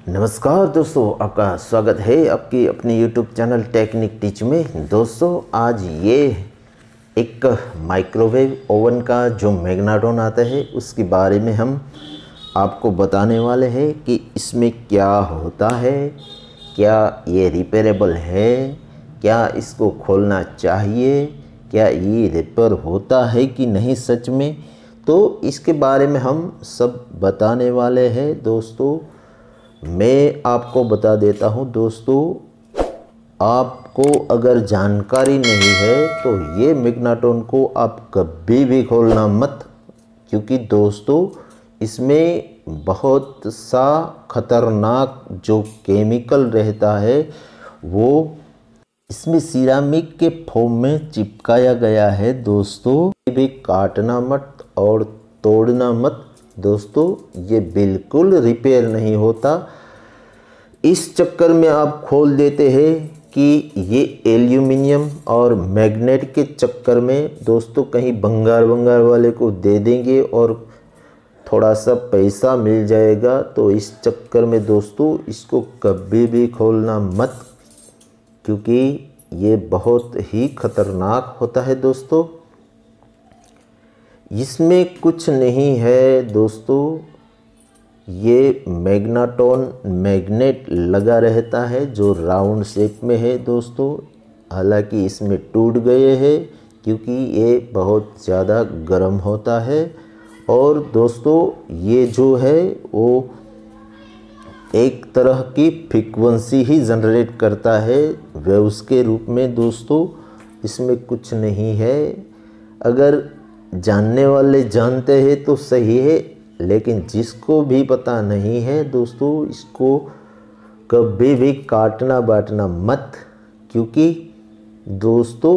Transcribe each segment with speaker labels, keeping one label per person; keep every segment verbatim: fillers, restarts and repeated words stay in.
Speaker 1: नमस्कार दोस्तों, आपका स्वागत है आपकी अपने यूट्यूब चैनल टेक्निक टीच में। दोस्तों आज ये एक माइक्रोवेव ओवन का जो मैग्नेट्रॉन आता है उसके बारे में हम आपको बताने वाले हैं कि इसमें क्या होता है, क्या ये रिपेरेबल है, क्या इसको खोलना चाहिए, क्या ये रिपेयर होता है कि नहीं सच में। तो इसके बारे में हम सब बताने वाले हैं दोस्तों। मैं आपको बता देता हूं दोस्तों, आपको अगर जानकारी नहीं है तो ये मैग्नेट्रॉन को आप कभी भी खोलना मत, क्योंकि दोस्तों इसमें बहुत सा खतरनाक जो केमिकल रहता है वो इसमें सिरामिक के फोम में चिपकाया गया है। दोस्तों ये भी काटना मत और तोड़ना मत दोस्तों, ये बिल्कुल रिपेयर नहीं होता। इस चक्कर में आप खोल देते हैं कि ये एल्यूमिनियम और मैग्नेट के चक्कर में दोस्तों कहीं भंगार भंगार वाले को दे देंगे और थोड़ा सा पैसा मिल जाएगा। तो इस चक्कर में दोस्तों इसको कभी भी खोलना मत, क्योंकि ये बहुत ही खतरनाक होता है दोस्तों। इसमें कुछ नहीं है दोस्तों, ये मैग्नेट्रॉन मैग्नेट लगा रहता है जो राउंड शेप में है दोस्तों। हालांकि इसमें टूट गए हैं क्योंकि ये बहुत ज़्यादा गर्म होता है। और दोस्तों ये जो है वो एक तरह की फ्रीक्वेंसी ही जनरेट करता है वेव्स के रूप में दोस्तों। इसमें कुछ नहीं है, अगर जानने वाले जानते हैं तो सही है, लेकिन जिसको भी पता नहीं है दोस्तों इसको कभी भी काटना बाटना मत, क्योंकि दोस्तों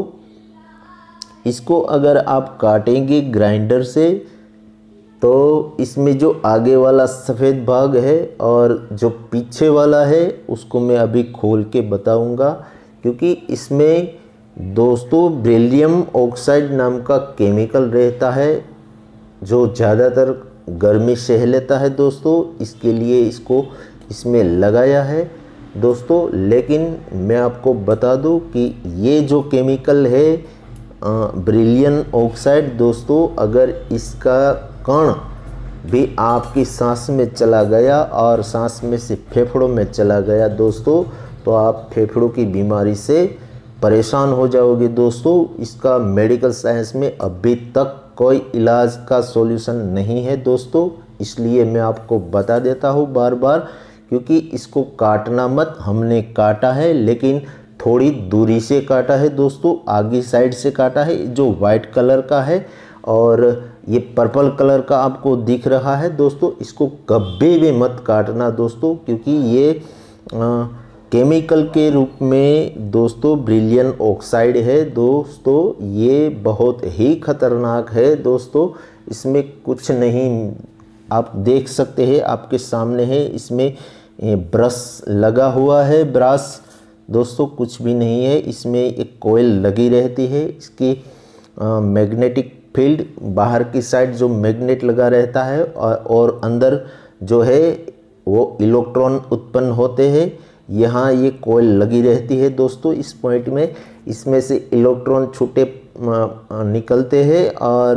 Speaker 1: इसको अगर आप काटेंगे ग्राइंडर से तो इसमें जो आगे वाला सफ़ेद भाग है और जो पीछे वाला है उसको मैं अभी खोल के बताऊंगा, क्योंकि इसमें दोस्तों बेरिलियम ऑक्साइड नाम का केमिकल रहता है जो ज़्यादातर गर्मी सह लेता है दोस्तों। इसके लिए इसको इसमें लगाया है दोस्तों। लेकिन मैं आपको बता दूं कि ये जो केमिकल है बेरिलियम ऑक्साइड दोस्तों, अगर इसका कण भी आपकी सांस में चला गया और सांस में से फेफड़ों में चला गया दोस्तों, तो आप फेफड़ों की बीमारी से परेशान हो जाओगे दोस्तों। इसका मेडिकल साइंस में अभी तक कोई इलाज का सॉल्यूशन नहीं है दोस्तों, इसलिए मैं आपको बता देता हूँ बार बार, क्योंकि इसको काटना मत। हमने काटा है लेकिन थोड़ी दूरी से काटा है दोस्तों, आगे साइड से काटा है, जो वाइट कलर का है और ये पर्पल कलर का आपको दिख रहा है दोस्तों। इसको कभी भी मत काटना दोस्तों, क्योंकि ये आ, केमिकल के रूप में दोस्तों बेरिलियम ऑक्साइड है दोस्तों। ये बहुत ही खतरनाक है दोस्तों, इसमें कुछ नहीं, आप देख सकते हैं आपके सामने है, इसमें ब्रश लगा हुआ है, ब्रश दोस्तों कुछ भी नहीं है। इसमें एक कॉइल लगी रहती है, इसकी मैग्नेटिक फील्ड बाहर की साइड जो मैग्नेट लगा रहता है और, और अंदर जो है वो इलेक्ट्रॉन उत्पन्न होते हैं। यहाँ ये कॉइल लगी रहती है दोस्तों इस पॉइंट में, इसमें से इलेक्ट्रॉन छूटे निकलते हैं और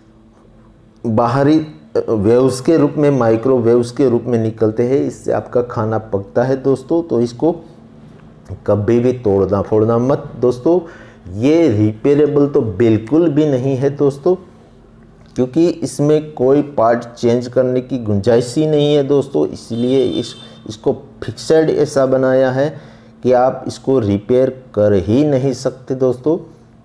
Speaker 1: बाहरी वेव्स के रूप में, माइक्रो वेव्स के रूप में निकलते हैं। इससे आपका खाना पकता है दोस्तों। तो इसको कभी भी तोड़ना फोड़ना मत दोस्तों। ये रिपेरेबल तो बिल्कुल भी नहीं है दोस्तों, क्योंकि इसमें कोई पार्ट चेंज करने की गुंजाइश ही नहीं है दोस्तों। इसलिए इस इसको फिक्सड ऐसा बनाया है कि आप इसको रिपेयर कर ही नहीं सकते दोस्तों,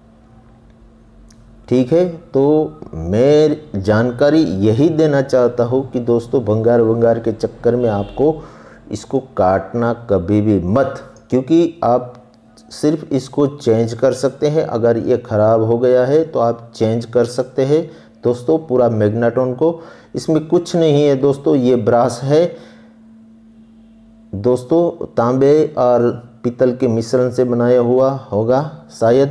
Speaker 1: ठीक है। तो मैं जानकारी यही देना चाहता हूँ कि दोस्तों भंगार भंगार के चक्कर में आपको इसको काटना कभी भी मत, क्योंकि आप सिर्फ इसको चेंज कर सकते हैं। अगर ये ख़राब हो गया है तो आप चेंज कर सकते हैं दोस्तों पूरा मैग्नेट्रॉन को। इसमें कुछ नहीं है दोस्तों, ये ब्रास है दोस्तों, तांबे और पीतल के मिश्रण से बनाया हुआ होगा शायद,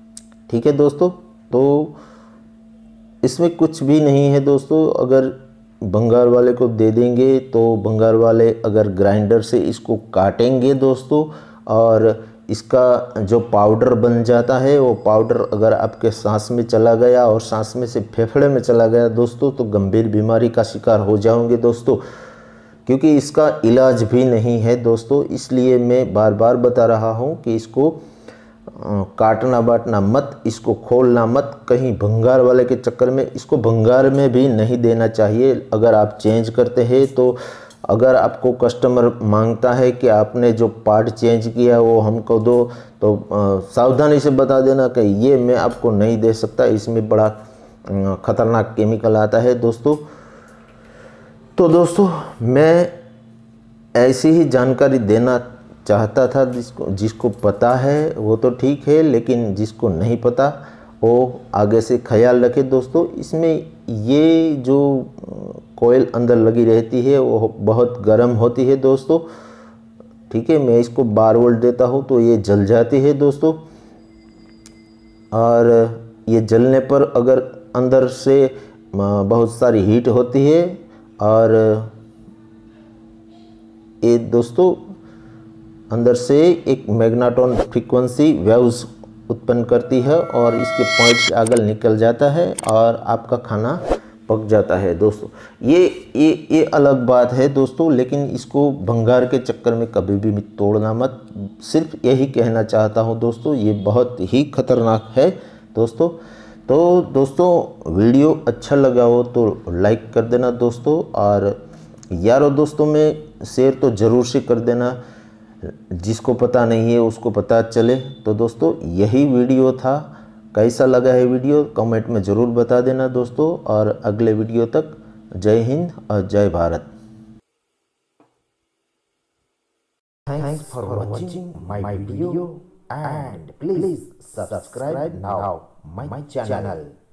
Speaker 1: ठीक है दोस्तों। तो इसमें कुछ भी नहीं है दोस्तों, अगर भंगार वाले को दे देंगे तो भंगार वाले अगर ग्राइंडर से इसको काटेंगे दोस्तों, और इसका जो पाउडर बन जाता है वो पाउडर अगर आपके सांस में चला गया और सांस में से फेफड़े में चला गया दोस्तों, तो गंभीर बीमारी का शिकार हो जाओगे दोस्तों, क्योंकि इसका इलाज भी नहीं है दोस्तों। इसलिए मैं बार बार बता रहा हूँ कि इसको काटना बाटना मत, इसको खोलना मत, कहीं भंगार वाले के चक्कर में इसको भंगार में भी नहीं देना चाहिए। अगर आप चेंज करते हैं तो अगर आपको कस्टमर मांगता है कि आपने जो पार्ट चेंज किया वो हमको दो, तो सावधानी से बता देना कि ये मैं आपको नहीं दे सकता, इसमें बड़ा ख़तरनाक केमिकल आता है दोस्तों। तो दोस्तों मैं ऐसी ही जानकारी देना चाहता था, जिसको जिसको पता है वो तो ठीक है, लेकिन जिसको नहीं पता वो आगे से ख्याल रखे दोस्तों। इसमें ये जो कोयल अंदर लगी रहती है वो बहुत गर्म होती है दोस्तों, ठीक है। मैं इसको बार वोल्ट देता हूँ तो ये जल जाती है दोस्तों, और ये जलने पर अगर अंदर से बहुत सारी हीट होती है, और ये दोस्तों अंदर से एक मैग्नेटॉन फ्रीक्वेंसी वेव्स उत्पन्न करती है और इसके पॉइंट से आगे निकल जाता है और आपका खाना पक जाता है दोस्तों। ये ये ये अलग बात है दोस्तों, लेकिन इसको भंगार के चक्कर में कभी भी तोड़ना मत। सिर्फ यही कहना चाहता हूँ दोस्तों, ये बहुत ही खतरनाक है दोस्तों। तो दोस्तों वीडियो अच्छा लगा हो तो लाइक कर देना दोस्तों, और यारों दोस्तों में शेयर तो ज़रूर से कर देना, जिसको पता नहीं है उसको पता चले। तो दोस्तों यही वीडियो था, कैसा लगा है वीडियो कमेंट में ज़रूर बता देना दोस्तों, और अगले वीडियो तक जय हिंद और जय Bharat.
Speaker 2: Thanks for watching my video and please subscribe now my channel.